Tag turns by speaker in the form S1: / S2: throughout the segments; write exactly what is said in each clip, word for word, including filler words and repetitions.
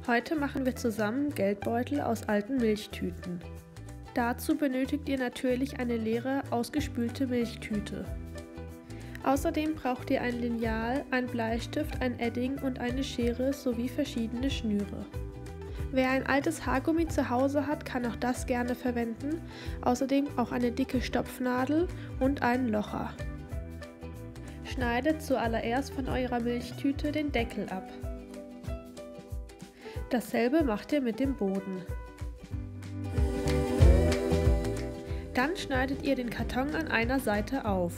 S1: Heute machen wir zusammen Geldbeutel aus alten Milchtüten. Dazu benötigt ihr natürlich eine leere, ausgespülte Milchtüte. Außerdem braucht ihr ein Lineal, ein Bleistift, ein Edding und eine Schere sowie verschiedene Schnüre. Wer ein altes Haargummi zu Hause hat, kann auch das gerne verwenden, außerdem auch eine dicke Stopfnadel und einen Locher. Schneidet zuallererst von eurer Milchtüte den Deckel ab. Dasselbe macht ihr mit dem Boden. Dann schneidet ihr den Karton an einer Seite auf.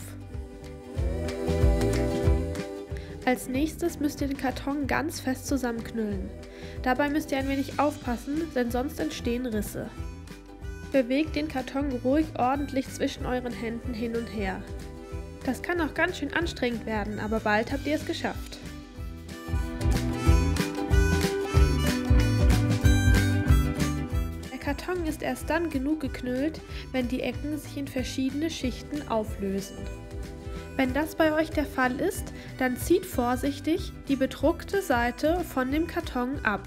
S1: Als nächstes müsst ihr den Karton ganz fest zusammenknüllen. Dabei müsst ihr ein wenig aufpassen, denn sonst entstehen Risse. Bewegt den Karton ruhig ordentlich zwischen euren Händen hin und her. Das kann auch ganz schön anstrengend werden, aber bald habt ihr es geschafft. Der Karton ist erst dann genug geknüllt, wenn die Ecken sich in verschiedene Schichten auflösen. Wenn das bei euch der Fall ist, dann zieht vorsichtig die bedruckte Seite von dem Karton ab.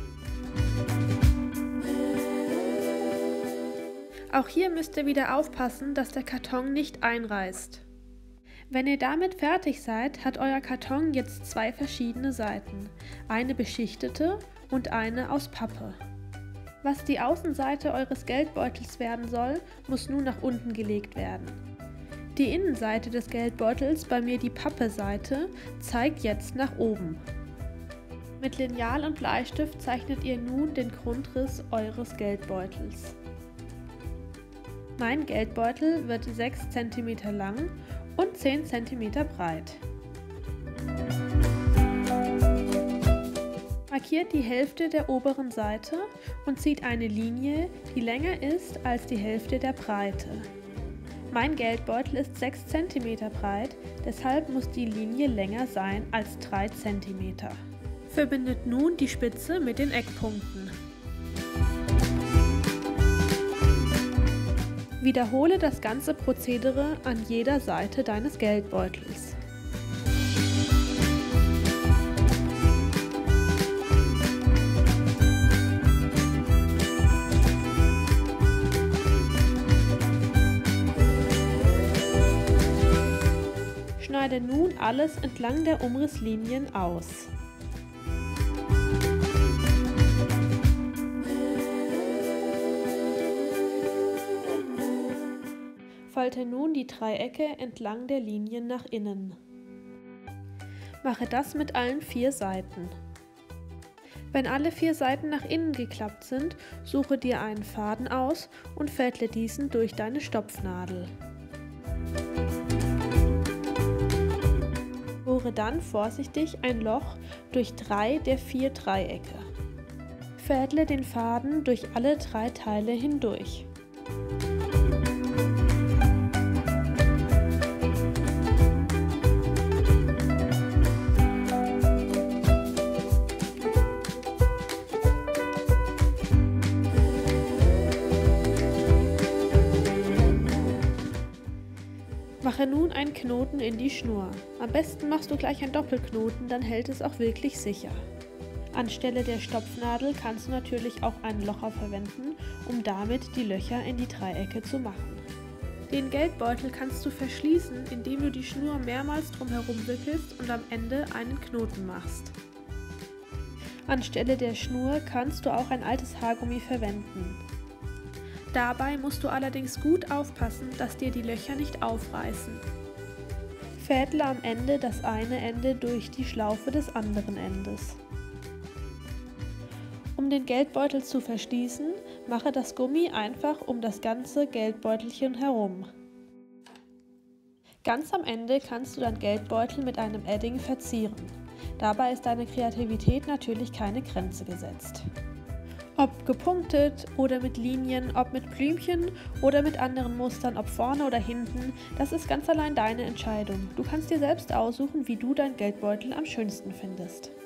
S1: Auch hier müsst ihr wieder aufpassen, dass der Karton nicht einreißt. Wenn ihr damit fertig seid, hat euer Karton jetzt zwei verschiedene Seiten, eine beschichtete und eine aus Pappe. Was die Außenseite eures Geldbeutels werden soll, muss nun nach unten gelegt werden. Die Innenseite des Geldbeutels, bei mir die Pappe-Seite, zeigt jetzt nach oben. Mit Lineal und Bleistift zeichnet ihr nun den Grundriss eures Geldbeutels. Mein Geldbeutel wird sechs Zentimeter lang und zehn Zentimeter breit. Markiert die Hälfte der oberen Seite und zieht eine Linie, die länger ist als die Hälfte der Breite. Mein Geldbeutel ist sechs Zentimeter breit, deshalb muss die Linie länger sein als drei Zentimeter. Verbindet nun die Spitze mit den Eckpunkten. Wiederhole das ganze Prozedere an jeder Seite deines Geldbeutels. Schneide nun alles entlang der Umrisslinien aus. Falte nun die Dreiecke entlang der Linien nach innen. Mache das mit allen vier Seiten. Wenn alle vier Seiten nach innen geklappt sind, suche dir einen Faden aus und fädle diesen durch deine Stopfnadel. Bohre dann vorsichtig ein Loch durch drei der vier Dreiecke. Fädle den Faden durch alle drei Teile hindurch. Mache nun einen Knoten in die Schnur. Am besten machst du gleich einen Doppelknoten, dann hält es auch wirklich sicher. Anstelle der Stopfnadel kannst du natürlich auch einen Locher verwenden, um damit die Löcher in die Dreiecke zu machen. Den Geldbeutel kannst du verschließen, indem du die Schnur mehrmals drumherum wickelst und am Ende einen Knoten machst. Anstelle der Schnur kannst du auch ein altes Haargummi verwenden. Dabei musst du allerdings gut aufpassen, dass dir die Löcher nicht aufreißen. Fädle am Ende das eine Ende durch die Schlaufe des anderen Endes. Um den Geldbeutel zu verschließen, mache das Gummi einfach um das ganze Geldbeutelchen herum. Ganz am Ende kannst du dein Geldbeutel mit einem Edding verzieren. Dabei ist deiner Kreativität natürlich keine Grenze gesetzt. Ob gepunktet oder mit Linien, ob mit Blümchen oder mit anderen Mustern, ob vorne oder hinten, das ist ganz allein deine Entscheidung. Du kannst dir selbst aussuchen, wie du dein Geldbeutel am schönsten findest.